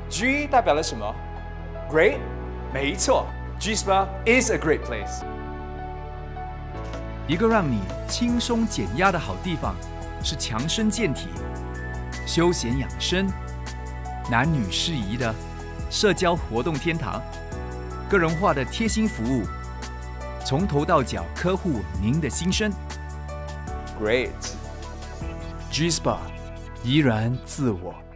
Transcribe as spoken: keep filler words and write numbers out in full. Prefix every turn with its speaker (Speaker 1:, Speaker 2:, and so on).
Speaker 1: G 代表了什么 ？Great， 没错 ，G spa is a great place。
Speaker 2: 一个让你轻松减压的好地方，是强身健体、休闲养生、男女适宜的社交活动天堂，个人化的贴心服务，从头到脚呵护您的心声。
Speaker 1: Great，
Speaker 2: G spa 怡然自我。